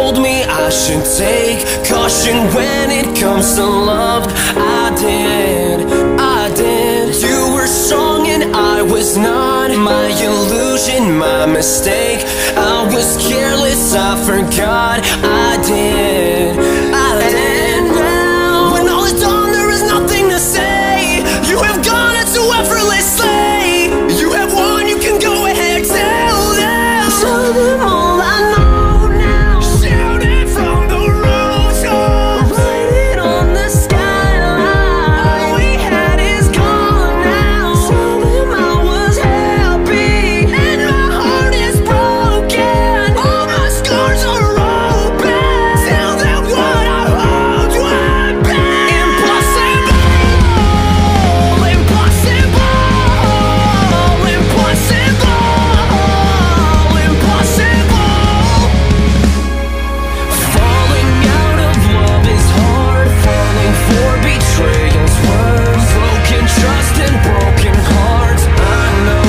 told me I should take caution when it comes to love. I did. You were strong and I was not. My illusion, my mistake. I was careless, I forgot. I did. Now, when all is done, there is nothing to say. You have gone into effortlessly. You have won, you can go ahead, tell them. Tell them all I know now. Shout it from the rooftops. Write it on the skyline. All we had is gone now. Tell them I was happy and my heart is broken. All my scars are open. Tell them what I hoped would be. Impossible. Falling out of love is hard. Falling for betrayal's worse. Broken trust and broken hearts. I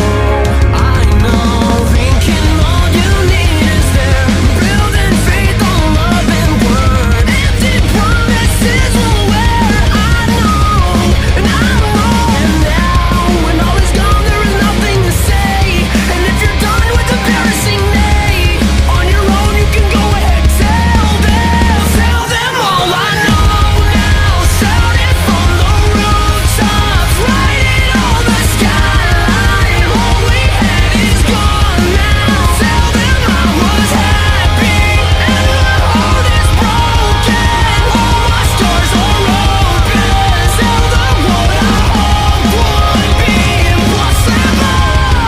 know. Thinking all you need is there. Building faith on love and word. Empty promises will wear. I know. And now, when all is gone, there is nothing to say. And if you're done with embarrassing me, on your own you can go ahead, tell them all I know now. Shout it from the rooftops, write it on the skyline. All we had is gone now. Tell them I was happy and my heart is broken. All my scars are open. Tell them what I hoped would be. Impossible.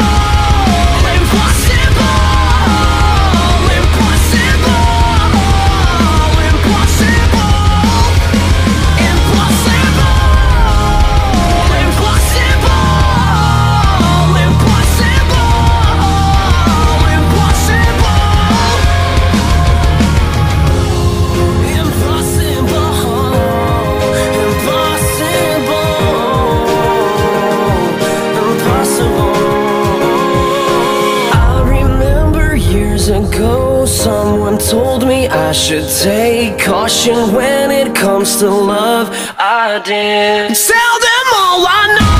I remember years ago, someone told me I should take caution when it comes to love. I did. Tell them all I know.